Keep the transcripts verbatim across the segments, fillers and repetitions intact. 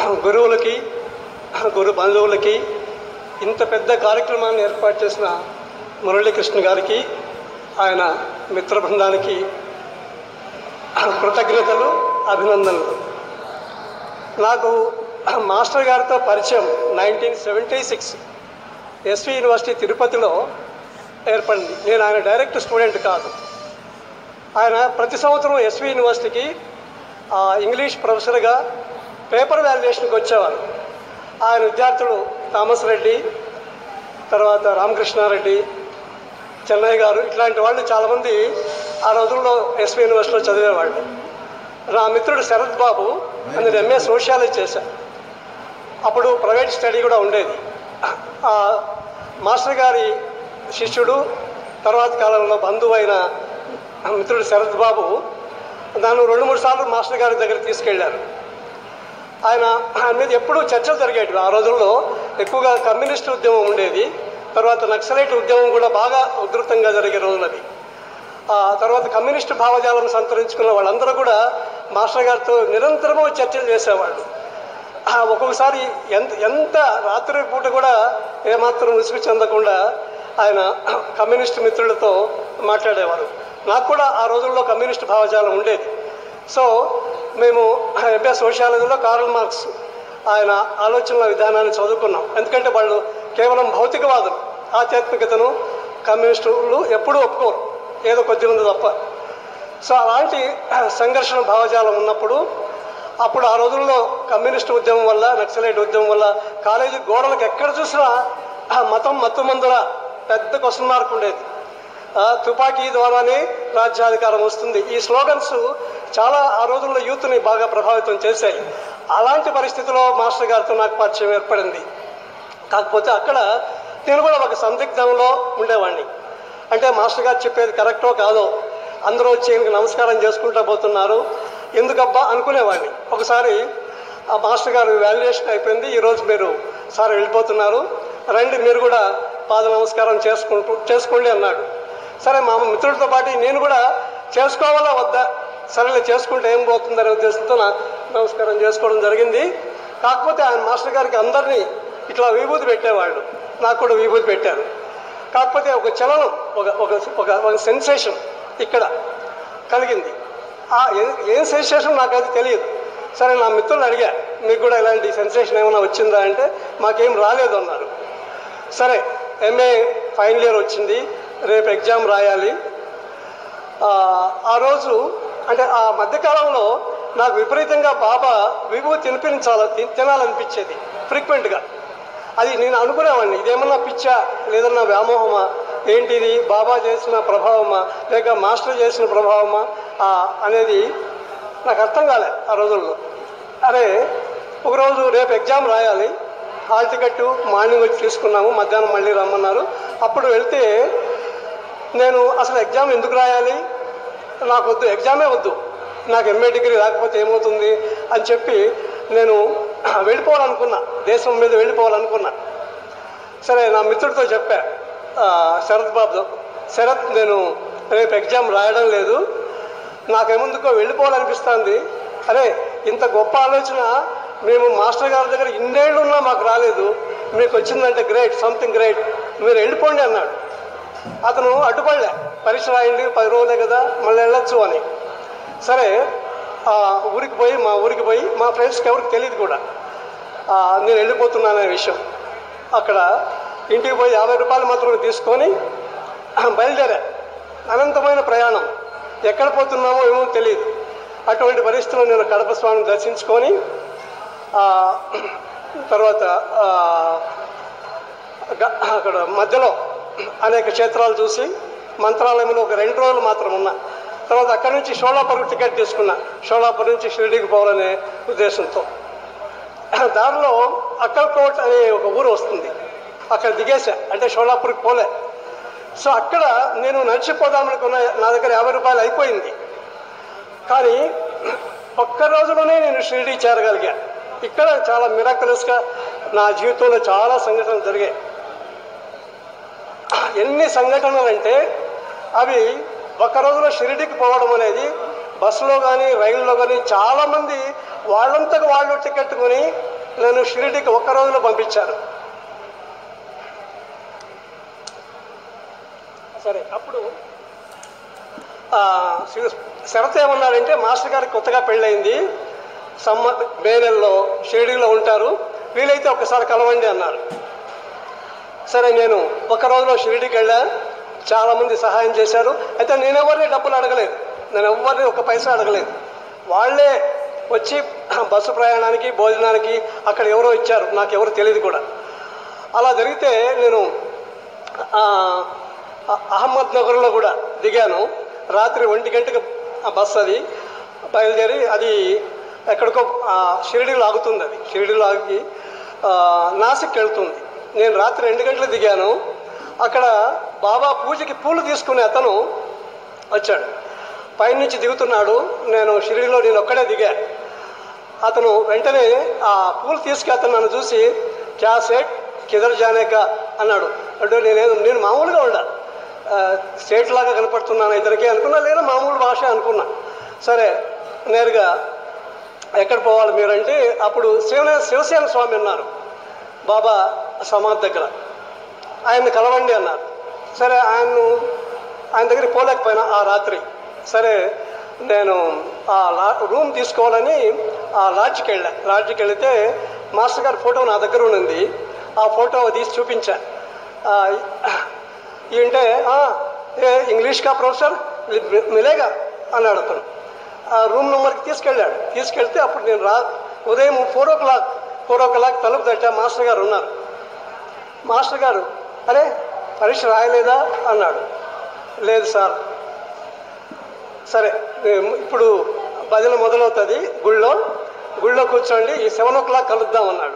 గురువులకి, గురు బంధువులకి, ఇంత పెద్ద కార్యక్రమాన్ని ఏర్పాటు చేసిన మురళీకృష్ణ గారికి, ఆయన మిత్ర బృందానికి కృతజ్ఞతలు, అభినందనలు. నాకు మాస్టర్ గారితో పరిచయం nineteen seventy six SV university తిరుపతిలో ఏర్పడింది. నేను ఆయన డైరెక్ట్ స్టూడెంట్ కాదు. ఆయన ప్రతి సంవత్సరం ఎస్వి యూనివర్సిటీకి ఇంగ్లీష్ ప్రొఫెసర్గా పేపర్ వాల్యుయేషన్కి వచ్చేవారు. ఆయన విద్యార్థులు థామస్ రెడ్డి, తర్వాత రామకృష్ణారెడ్డి, చెన్నై గారు, ఇట్లాంటి వాళ్ళు చాలామంది ఆ రోజుల్లో ఎస్వి యూనివర్సిటీలో చదివేవాళ్ళు. నా మిత్రుడు శరత్ బాబు అందులో ఎంఏ సోషియాలజీ చేశాను. అప్పుడు ప్రైవేట్ స్టడీ కూడా ఉండేది. మాస్టర్ గారి శిష్యుడు, తర్వాత కాలంలో బంధువు అయిన మిత్రుడు శరత్ బాబు నన్ను రెండు మూడు సార్లు మాస్టర్ గారి దగ్గర తీసుకెళ్లారు. ఆయన ఆయన మీద ఎప్పుడూ చర్చలు జరిగేటివి. ఆ రోజుల్లో ఎక్కువగా కమ్యూనిస్టు ఉద్యమం ఉండేది. తర్వాత నక్సలైట్ ఉద్యమం కూడా బాగా ఉధృతంగా జరిగే రోజులవి. ఆ తర్వాత కమ్యూనిస్టు భావజాలను సంతరించుకున్న వాళ్ళందరూ కూడా మాస్టర్ గారితో నిరంతరము చర్చలు చేసేవాళ్ళు. ఒక్కొక్కసారి ఎంత ఎంత రాత్రి పూట కూడా ఏమాత్రం విసుగు చెందకుండా ఆయన కమ్యూనిస్టు మిత్రులతో మాట్లాడేవారు. నాకు కూడా ఆ రోజుల్లో కమ్యూనిస్టు భావజాలం ఉండేది. సో మేము ఎంఏ సోషియాలజీలో కార్ల్ మార్క్స్ ఆయన ఆలోచనల విధానాన్ని చదువుకున్నాం. ఎందుకంటే వాళ్ళు కేవలం భౌతికవాదులు, ఆధ్యాత్మికతను కమ్యూనిస్టులు ఎప్పుడూ ఒప్పుకోరు, ఏదో కొద్దిమంది తప్ప. సో అలాంటి సంఘర్షణ భావజాలం ఉన్నప్పుడు, అప్పుడు ఆ రోజుల్లో కమ్యూనిస్టు ఉద్యమం వల్ల, నక్సలైట్ ఉద్యమం వల్ల కాలేజీ గోడలకు ఎక్కడ చూసినా మతం మత్తుమందుల పెద్ద క్వశ్చన్ మార్క్ ఉండేది. తుపాకీ ద్వారానే రాజ్యాధికారం వస్తుంది, ఈ స్లోగన్స్ చాలా ఆ రోజుల్లో యూత్ని బాగా ప్రభావితం చేశాయి. అలాంటి పరిస్థితిలో మాస్టర్ గారితో నాకు పరిచయం ఏర్పడింది. కాకపోతే అక్కడ నేను కూడా ఒక సందిగ్ధంలో ఉండేవాడిని. అంటే మాస్టర్ గారు చెప్పేది కరెక్టో కాదో, అందరూ వచ్చి ఈయనకి నమస్కారం చేసుకుంటూ పోతున్నారు, ఎందుకబ్బా అనుకునేవాడిని. ఒకసారి ఆ మాస్టర్ గారు వాల్యుయేషన్ అయిపోయింది, ఈరోజు మీరు సార్ వెళ్ళిపోతున్నారు, రండి మీరు కూడా పాద నమస్కారం చేసుకుంటూ చేసుకోండి అన్నాడు. సరే, మా మిత్రులతో పాటు నేను కూడా చేసుకోవాలా వద్దా, సరేలే చేసుకుంటే ఏం పోతుందనే ఉద్దేశంతో నా నమస్కారం చేసుకోవడం జరిగింది. కాకపోతే ఆయన మాస్టర్ గారికి అందరినీ ఇట్లా విభూతి పెట్టేవాళ్ళు, నాకు కూడా విభూతి పెట్టారు. కాకపోతే ఒక చలనం, ఒక ఒక ఒక సెన్సేషన్ ఇక్కడ కలిగింది. ఆ ఏం సెన్సేషన్ నాకు అది తెలియదు. సరే, నా మిత్రులు అడిగా, మీకు కూడా ఇలాంటి సెన్సేషన్ ఏమైనా వచ్చిందా అంటే మాకేం రాలేదు అన్నారు. సరే, ఎంఏ ఫైనల్ ఇయర్ వచ్చింది, రేపు ఎగ్జామ్ రాయాలి. ఆ రోజు అంటే ఆ మధ్యకాలంలో నాకు విపరీతంగా బాబా విభూతి తినిపించాల తినాలనిపించేది ఫ్రీక్వెంట్గా. అది నేను అనుకునేవాడిని, ఇదేమన్నా పిచ్చా లేదన్నా వ్యామోహమా, ఏంటిది బాబా చేసిన ప్రభావమా లేక మాస్టర్ చేసిన ప్రభావమా అనేది నాకు అర్థం కాలే ఆ రోజుల్లో. అరే, ఒకరోజు రేపు ఎగ్జామ్ రాయాలి, హాల్ టికెట్ మార్నింగ్ వచ్చి తీసుకున్నాము, మధ్యాహ్నం మళ్ళీ రమ్మన్నారు. అప్పుడు వెళ్తే నేను అసలు ఎగ్జామ్ ఎందుకు రాయాలి, నాకు వద్దు, ఎగ్జామే వద్దు, నాకు ఎంఏ డిగ్రీ రాకపోతే ఏమవుతుంది అని చెప్పి నేను వెళ్ళిపోవాలనుకున్నా, దేశం మీద వెళ్ళిపోవాలనుకున్నా. సరే, నా మిత్రుడితో చెప్పా, శరత్ బాబుతో, శరత్ నేను రేపు ఎగ్జామ్ రాయడం లేదు, నాకేముందుకో వెళ్ళిపోవాలనిపిస్తుంది. అరే, ఇంత గొప్ప ఆలోచన మేము మాస్టర్ గారి దగ్గర ఇన్నేళ్ళు ఉన్నా మాకు రాలేదు, మీకు వచ్చిందంటే గ్రేట్, సంథింగ్ గ్రేట్, మీరు వెళ్ళిపోండి అన్నాడు. అతను అడ్డుపడలే, పరీక్ష రాయండి, పది రోజులే కదా మళ్ళీ వెళ్ళొచ్చు అని. సరే, ఊరికి పోయి మా ఊరికి పోయి మా ఫ్రెండ్స్కి ఎవరికి తెలియదు కూడా నేను వెళ్ళిపోతున్నాననే విషయం. అక్కడ ఇంటికి పోయి యాభై రూపాయలు మాత్రమే తీసుకొని బయలుదేరా. అనంతమైన ప్రయాణం, ఎక్కడ పోతున్నామో ఏమో తెలియదు. అటువంటి పరిస్థితుల్లో నేను కడప స్వామిని దర్శించుకొని తర్వాత అక్కడ మధ్యలో అనేక క్షేత్రాలు చూసి మంత్రాలయంలో ఒక రెండు రోజులు మాత్రం ఉన్నా. తర్వాత అక్కడి నుంచి షోలాపూర్ టికెట్ తీసుకున్నా, షోలాపూర్ నుంచి షిరిడీకి పోవాలనే ఉద్దేశంతో. దారిలో అక్కల్కోట్ అనే ఒక ఊరు వస్తుంది, అక్కడ దిగేసా, అంటే షోలాపూర్కి పోలే. సో అక్కడ నేను నడిచిపోదామనుకున్న, నా దగ్గర యాభై రూపాయలు అయిపోయింది. కానీ ఒక్క రోజులోనే నేను షిరిడీ చేరగలిగా. ఇక్కడ చాలా మిరాకులస్గా నా జీవితంలో చాలా సంఘటనలు జరిగాయి. ఎన్ని సంఘటనలు అంటే అవి ఒక రోజులో షిరిడీకి పోవడం అనేది, బస్సులో కానీ రైల్లో కానీ చాలామంది వాళ్ళంతకు వాళ్ళు టికెట్ కొని నన్ను షిరిడీకి ఒక్క రోజులో పంపించారు. సరే, అప్పుడు శరత్ ఏమన్నారంటే, మాస్టర్ గారికి కొత్తగా పెళ్ళయింది, సమ్మ మే నెలలో షిరిడీలో ఉంటారు, వీలైతే ఒక్కసారి కలవండి అన్నారు. సరే, నేను ఒక రోజులో షిరిడీకి వెళ్ళా. చాలామంది సహాయం చేశారు. అయితే నేను ఎవరిని డబ్బులు అడగలేదు, నేను ఎవరిని ఒక పైసా అడగలేదు. వాళ్ళే వచ్చి బస్సు ప్రయాణానికి, భోజనానికి అక్కడ ఎవరో ఇచ్చారు, నాకు ఎవరు తెలియదు కూడా. అలా జరిగితే నేను అహ్మద్ నగర్లో కూడా దిగాను. రాత్రి ఒంటి గంటకి బస్సు అది బయలుదేరి అది ఎక్కడికో షిరిడీలో ఆగుతుంది. అది షిరిడీలో ఆగి నాసిక్ వెళ్తుంది. నేను రాత్రి రెండు గంటలు దిగాను. అక్కడ బాబా పూజకి పూలు తీసుకునే అతను వచ్చాడు. పైనుంచి దిగుతున్నాడు. నేను షిరిడీలో నేను ఒక్కడే దిగా. అతను వెంటనే ఆ పూలు తీసుకు అతను నన్ను చూసి క్యా సేట్ కిదర్ జానేక అన్నాడు. అంటే నేనేదో నేను మామూలుగా ఉండా, స్టేట్ లాగా కనపడుతున్నాను ఇతనికి అనుకున్నా, లేదా మామూలు భాష అనుకున్నా. సరే, నేరుగా ఎక్కడ పోవాలి మీరంటే, అప్పుడు శివ శివసేన స్వామి అన్నారు బాబా సమాధి దగ్గర, ఆయన్ని కలవండి అన్నారు. సరే, ఆయన్ను ఆయన దగ్గరికి పోలేకపోయినా ఆ రాత్రి. సరే, నేను ఆ లా రూమ్ తీసుకోవాలని ఆ లాడ్జ్కి వెళ్ళా. లాడ్జ్కి వెళితే మాస్టర్ గారి ఫోటో నా దగ్గర ఉంది. ఆ ఫోటో తీసి చూపించా. ఏంటే ఇంగ్లీష్ కా ప్రొఫెసర్ మిలేగా అన్నాడు అతను. ఆ రూమ్ నెంబర్కి తీసుకెళ్ళాడు. తీసుకెళ్తే అప్పుడు నేను రా ఉదయం four o'clock four o'clock తలుపు తట్టా. మాస్టర్ గారు ఉన్నారు. మాస్టర్ గారు, అరే పరీక్ష రాయలేదా అన్నాడు. లేదు సార్. సరే, ఇప్పుడు భజన మొదలవుతుంది గుళ్ళో, గుళ్ళో కూర్చోండి, ఈ సెవెన్ ఓ క్లాక్ కలుద్దాం అన్నాడు.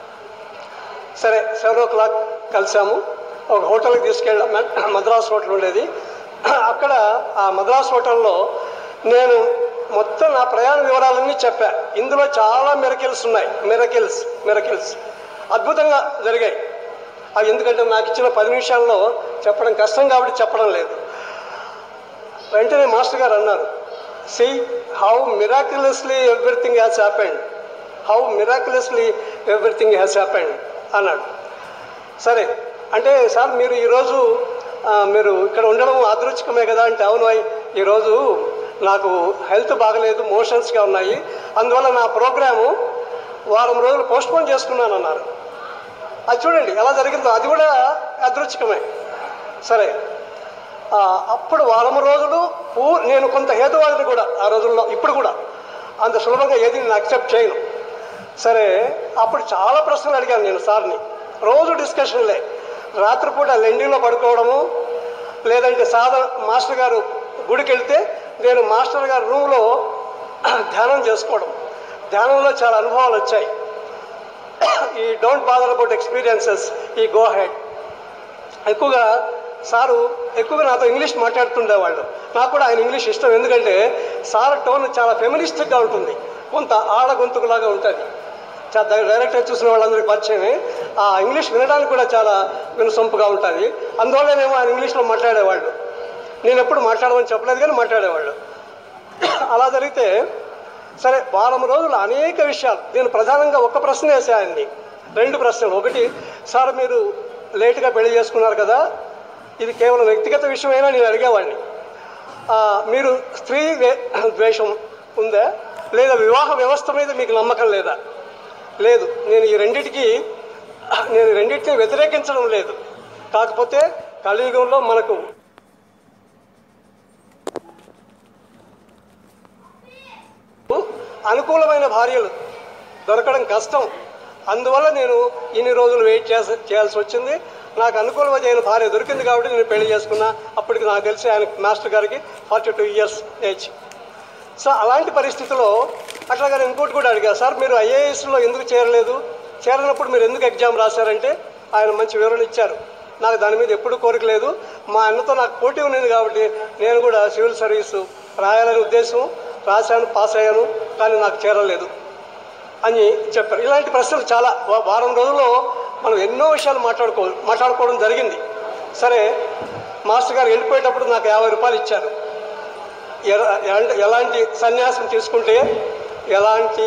సరే, సెవెన్ ఓ క్లాక్ కలిసాము. ఒక హోటల్కి తీసుకెళ్ళాం. మద్రాస్ హోటల్ ఉండేది అక్కడ. ఆ మద్రాస్ హోటల్లో నేను మొత్తం నా ప్రయాణ వివరాలన్నీ చెప్పా. ఇందులో చాలా మిరకిల్స్ ఉన్నాయి. మిరకిల్స్ మిరకిల్స్ అద్భుతంగా జరిగాయి అవి. ఎందుకంటే నాకు ఇచ్చిన పది నిమిషాల్లో చెప్పడం కష్టం కాబట్టి చెప్పడం లేదు. వెంటనే మాస్టర్ గారు అన్నారు, see how miraculously everything has happened, how miraculously everything has happened అన్నాడు. సరే, అంటే సార్ మీరు ఈరోజు మీరు ఇక్కడ ఉండడం అదృష్టమే కదా అంటే, అవును అయ్యి ఈరోజు నాకు హెల్త్ బాగలేదు, మోషన్స్గా ఉన్నాయి, అందువల్ల నా ప్రోగ్రాము వారం రోజులు పోస్ట్పోన్ చేసుకున్నాను అన్నారు. అది చూడండి ఎలా జరిగిందో, అది కూడా అదృష్టమే. సరే, అప్పుడు వారం రోజులు నేను కొంత హేతువాదిని కూడా ఆ రోజుల్లో, ఇప్పుడు కూడా అంత సులభంగా ఏది నేను అక్సెప్ట్ చేయను. సరే, అప్పుడు చాలా ప్రశ్నలు అడిగాను నేను సార్ని. రోజు డిస్కషన్లే. రాత్రిపూట లెండింగ్లో పడుకోవడము, లేదంటే సాధన మాస్టర్ గారు గుడికి వెళ్తే నేను మాస్టర్ గారి రూమ్లో ధ్యానం చేసుకోవడం. ధ్యానంలో చాలా అనుభవాలు వచ్చాయి. He don't bother about experiences, he go ahead. ఎక్కువగా సారు ఎక్కువగా నాతో ఇంగ్లీష్ మాట్లాడుతుండేవాళ్ళు. నాకు కూడా ఆయన ఇంగ్లీష్ ఇష్టం. ఎందుకంటే సార్ టోన్ చాలా ఫెమినిస్టిక్గా ఉంటుంది, కొంత ఆడ గొంతుకులాగా ఉంటుంది. చాలా డైరెక్ట్గా చూసిన వాళ్ళందరికీ పరిచయమే. ఆ ఇంగ్లీష్ వినడానికి కూడా చాలా వినసొంపుగా ఉంటుంది. అందువల్లనేమో ఆయన ఇంగ్లీష్లో మాట్లాడేవాళ్ళు. నేను ఎప్పుడు మాట్లాడమని చెప్పలేదు కానీ మాట్లాడేవాళ్ళు. అలా జరిగితే సరే, వారం రోజులు అనేక విషయాలు. నేను ప్రధానంగా ఒక ప్రశ్న వేసా ఆయన్ని, రెండు ప్రశ్నలు. ఒకటి, సార్ మీరు లేటుగా పెళ్లి చేసుకున్నారు కదా, ఇది కేవలం వ్యక్తిగత విషయమైనా నేను అడిగేవాడిని. మీరు స్త్రీ ద్వేషం ఉందా, లేదా వివాహ వ్యవస్థ మీద మీకు నమ్మకం లేదా? లేదు. నేను ఈ రెండింటికి నేను రెండింటిని వ్యతిరేకించడం లేదు. కాకపోతే కలియుగంలో మనకు అనుకూలమైన భార్యలు దొరకడం కష్టం. అందువల్ల నేను ఇన్ని రోజులు వెయిట్ చేస చేయాల్సి వచ్చింది. నాకు అనుకూలమైన భార్య దొరికింది కాబట్టి నేను పెళ్లి చేసుకున్నా. అప్పటికి నాకు తెలిసి ఆయన మాస్టర్ గారికి forty two years age. So అలాంటి పరిస్థితిలో అట్లాగా నేను ఇంకోటి కూడా అడిగా, సార్ మీరు ఐఏఎస్లో ఎందుకు చేరలేదు, చేరినప్పుడు మీరు ఎందుకు ఎగ్జామ్ రాశారంటే ఆయన మంచి వివరణ ఇచ్చారు. నాకు దాని మీద ఎప్పుడు కోరిక లేదు. మా అన్నతో నాకు పోటీ ఉన్నది కాబట్టి నేను కూడా సివిల్ సర్వీసు రాయాలనే ఉద్దేశం, రాశాను, పాస్ అయ్యాను, కానీ నాకు చేరలేదు అని చెప్పారు. ఇలాంటి ప్రశ్నలు చాలా. వారం రోజుల్లో మనం ఎన్నో విషయాలు మాట్లాడుకో మాట్లాడుకోవడం జరిగింది. సరే, మాస్టర్ గారు వెళ్ళిపోయేటప్పుడు నాకు యాభై రూపాయలు ఇచ్చారు. ఎలాంటి సన్యాసం తీసుకుంటే ఎలాంటి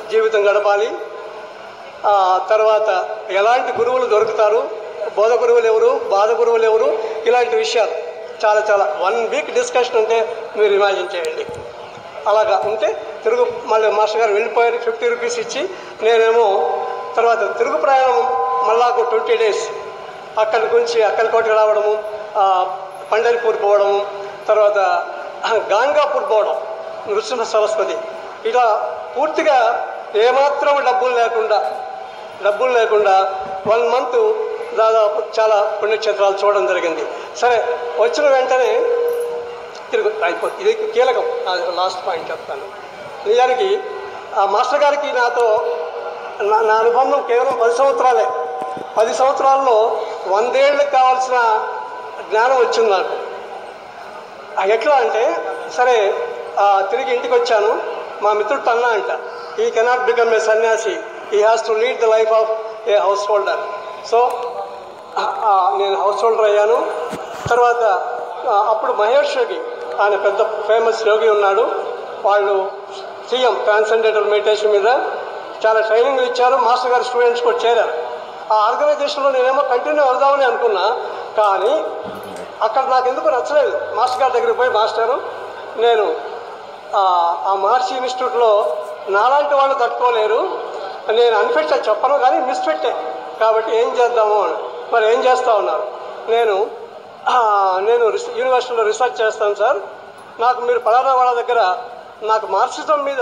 జీవితం గడపాలి, తర్వాత ఎలాంటి గురువులు దొరుకుతారు, బోధ గురువులు ఎవరు, బాధ గురువులు ఎవరు, ఇలాంటి విషయాలు చాలా చాలా వన్ వీక్ డిస్కషన్ ఉంటే మీరు ఇమాజిన్ చేయండి. అలాగా ఉంటే తిరుగు మళ్ళీ మాస్టర్ గారు వెళ్ళిపోయారు, ఫిఫ్టీ రూపీస్ ఇచ్చి నేనేమో తర్వాత తిరుగు ప్రయాణం మళ్ళా ఒక ట్వంటీ డేస్ అక్కడి నుంచి అక్కడికోటకి రావడము, పండరిపూర్ పోవడము, తర్వాత గాంగాపూర్ పోవడం, నృసింహ సరస్వతి, ఇలా పూర్తిగా ఏమాత్రం డబ్బులు లేకుండా డబ్బులు లేకుండా వన్ మంత్ దాదాపు చాలా పుణ్యక్షేత్రాలు చూడడం జరిగింది. సరే, వచ్చిన వెంటనే తిరుగు అయిపోతుంది. ఇది కీలకం, లాస్ట్ పాయింట్ చెప్తాను. నిజానికి ఆ మాస్టర్ గారికి నాతో నా నా అనుబంధం కేవలం పది సంవత్సరాలే. పది సంవత్సరాల్లో వందేళ్ళకి కావాల్సిన జ్ఞానం వచ్చింది నాకు. ఎట్లా అంటే, సరే తిరిగి ఇంటికి వచ్చాను. మా మిత్రుడు అన్నా అంట, ఈ cannot become a sanyasi, he has to lead the life of a householder. So నేను హౌస్ హోల్డర్ అయ్యాను. తర్వాత అప్పుడు మహేష్ యోగి, ఆయన పెద్ద ఫేమస్ యోగి ఉన్నాడు, వాళ్ళు సీఎం ట్రాన్సెండెంటల్ మెడిటేషన్ మీద చాలా ట్రైనింగ్లు ఇచ్చారు. మాస్టర్ గారి స్టూడెంట్స్ కూడా చేరారు. ఆ ఆర్గనైజేషన్లో నేనేమో కంటిన్యూ అవుదామని అనుకున్నా, కానీ అక్కడ నాకు ఎందుకు నచ్చలేదు. మాస్టర్ గారి దగ్గరికి పోయి, మాస్టరు నేను ఆ మహర్షి ఇన్స్టిట్యూట్లో నాలాంటి వాళ్ళు తట్టుకోలేరు, నేను అన్ఫిట్ చెప్పను కానీ మిస్ఫిట్టే, కాబట్టి ఏం చేద్దాము అని. మరి ఏం చేస్తా ఉన్నారు? నేను నేను యూనివర్సిటీలో రీసెర్చ్ చేస్తాను సార్, నాకు మీరు పలానా వాళ్ళ దగ్గర నాకు మార్క్సిజం మీద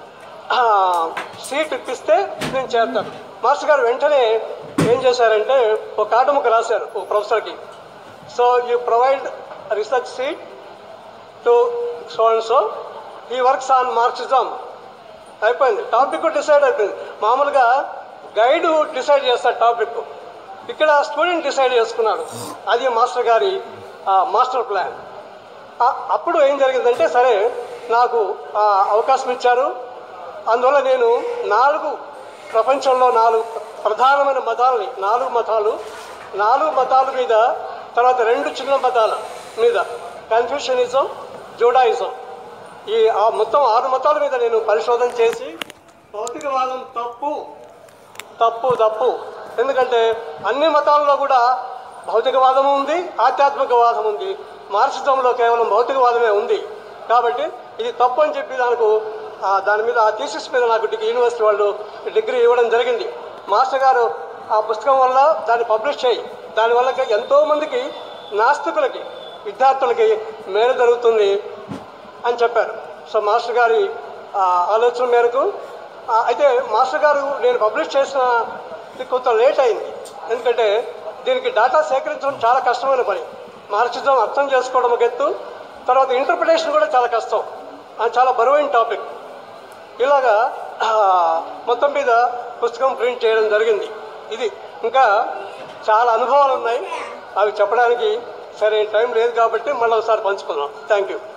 సీట్ ఇప్పిస్తే నేను చేస్తాను. మాస్టర్ గారు వెంటనే ఏం చేశారంటే ఒక కాటముక్క రాశారు ఒక ప్రొఫెసర్కి. So you provide research seat to so and so, he works on Marxism. అయిపోయింది, టాపిక్ డిసైడ్ అయిపోయింది. మామూలుగా గైడు డిసైడ్ చేస్తాడు టాపిక్, ఇక్కడ స్టూడెంట్ డిసైడ్ చేసుకున్నాడు. అది మాస్టర్ గారి మాస్టర్ ప్లాన్. అప్పుడు ఏం జరిగిందంటే, సరే నాకు అవకాశం ఇచ్చారు. అందువల్ల నేను నాలుగు ప్రపంచంలో నాలుగు ప్రధానమైన మతాలని, నాలుగు మతాలు నాలుగు మతాల మీద, తర్వాత రెండు చిన్న మతాల మీద, కన్ఫ్యూషనిజం, జూడాయిజం, ఈ మొత్తం ఆరు మతాల మీద నేను పరిశోధన చేసి భౌతికవాదం తప్పు తప్పు తప్పు ఎందుకంటే అన్ని మతాల్లో కూడా భౌతికవాదం ఉంది, ఆధ్యాత్మికవాదం ఉంది. మార్క్సిజంలో కేవలం భౌతికవాదమే ఉంది. కాబట్టి ఇది తప్పు అని చెప్పి దానికి దాని మీద ఆ థీసిస్ మీద నాకు యూనివర్సిటీ వాళ్ళు డిగ్రీ ఇవ్వడం జరిగింది. మాస్టర్ గారు ఆ పుస్తకం వల్ల దాన్ని పబ్లిష్ చేయి, దానివల్ల ఎంతోమందికి నాస్తికులకి విద్యార్థులకి మేలు జరుగుతుంది అని చెప్పారు. సో మాస్టర్ గారి ఆలోచన మేరకు అయితే మాస్టర్ గారు నేను పబ్లిష్ చేసిన కొంత లేట్ అయింది, ఎందుకంటే దీనికి డేటా సేకరించడం చాలా కష్టమైన పని. మార్క్సిజం అర్థం చేసుకోవడం ఒక ఎత్తు, తర్వాత ఇంటర్ప్రిటేషన్ కూడా చాలా కష్టం, చాలా బరువైన టాపిక్. ఇలాగా మొత్తం మీద పుస్తకం ప్రింట్ చేయడం జరిగింది. ఇది ఇంకా చాలా అనుభవాలు ఉన్నాయి, అవి చెప్పడానికి సరైన టైం లేదు కాబట్టి మళ్ళీ ఒకసారి పంచుకుందాం. Thank you.